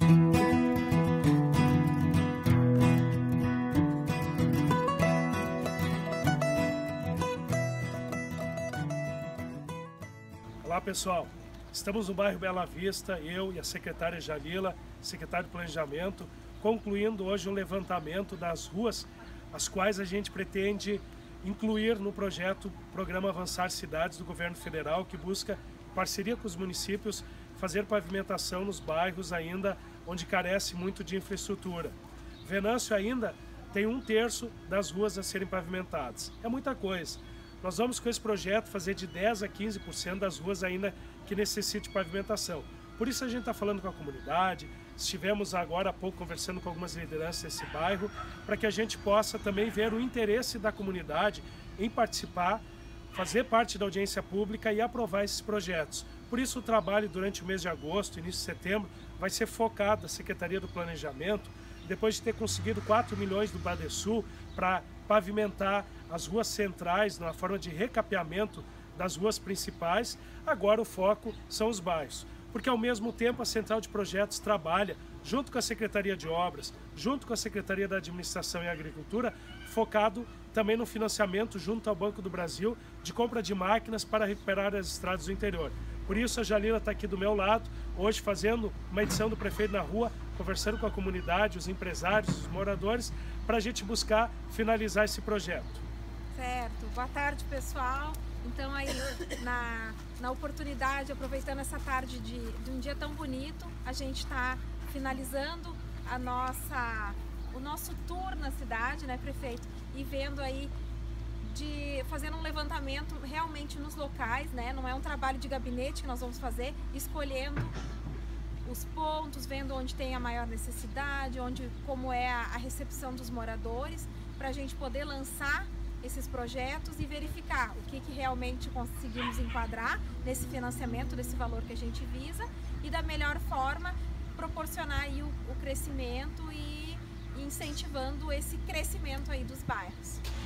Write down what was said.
Olá pessoal, estamos no bairro Bela Vista, eu e a secretária Jalila, secretária de Planejamento, concluindo hoje o levantamento das ruas, as quais a gente pretende incluir no projeto Programa Avançar Cidades do Governo Federal, que busca, em parceria com os municípios, fazer pavimentação nos bairros ainda onde carece muito de infraestrutura. Venâncio ainda tem 1/3 das ruas a serem pavimentadas. É muita coisa. Nós vamos com esse projeto fazer de 10% a 15% das ruas ainda que necessitem de pavimentação. Por isso a gente está falando com a comunidade, estivemos agora há pouco conversando com algumas lideranças desse bairro, para que a gente possa também ver o interesse da comunidade em participar, fazer parte da audiência pública e aprovar esses projetos. Por isso o trabalho durante o mês de agosto, início de setembro, vai ser focado na Secretaria do Planejamento, depois de ter conseguido 4 milhões do Badesul para pavimentar as ruas centrais na forma de recapeamento das ruas principais, agora o foco são os bairros. Porque ao mesmo tempo a Central de Projetos trabalha junto com a Secretaria de Obras, junto com a Secretaria da Administração e Agricultura, focado também no financiamento junto ao Banco do Brasil de compra de máquinas para recuperar as estradas do interior. Por isso a Jalila está aqui do meu lado, hoje fazendo uma edição do Prefeito na Rua, conversando com a comunidade, os empresários, os moradores, para a gente buscar finalizar esse projeto. Certo. Boa tarde, pessoal. Então aí, na oportunidade, aproveitando essa tarde de um dia tão bonito, a gente está finalizando o nosso tour na cidade, né, prefeito? E vendo aí, fazendo um levantamento realmente nos locais, né? Não é um trabalho de gabinete que nós vamos fazer, escolhendo os pontos, vendo onde tem a maior necessidade, como é a recepção dos moradores, para a gente poder lançar esses projetos e verificar o que realmente conseguimos enquadrar nesse financiamento, desse valor que a gente visa, e da melhor forma proporcionar aí o crescimento e incentivando esse crescimento aí dos bairros.